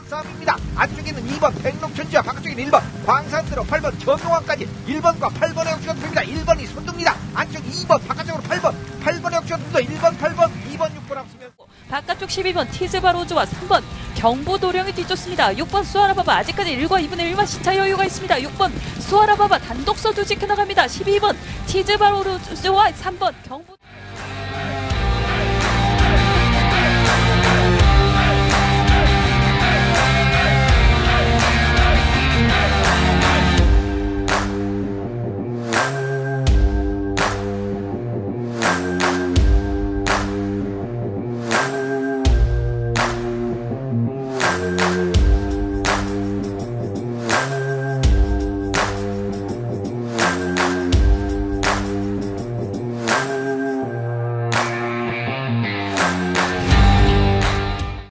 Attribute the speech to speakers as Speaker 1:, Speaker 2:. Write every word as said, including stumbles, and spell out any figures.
Speaker 1: 싸움입니다. 안쪽에는 이 번 백록천지와 바깥쪽에는 일 번 광산드로 팔 번 전동환까지 일 번과 팔 번의 역주가 됩니다. 일 번이 손듭니다. 안쪽 이 번 바깥쪽으로 팔 번 팔 번의 역주가 됩니다. 일 번 팔 번 이 번 육 번 앞서면
Speaker 2: 바깥쪽 십이 번 티즈바로즈와 삼 번 경보도령이 뒤쫓습니다. 육 번 수아라바바 아직까지 일과 이분의 일만 시차 여유가 있습니다. 육 번 수아라바바 단독서두 지켜나갑니다. 십이 번 티즈바로즈와 삼 번 경보
Speaker 3: Thank you.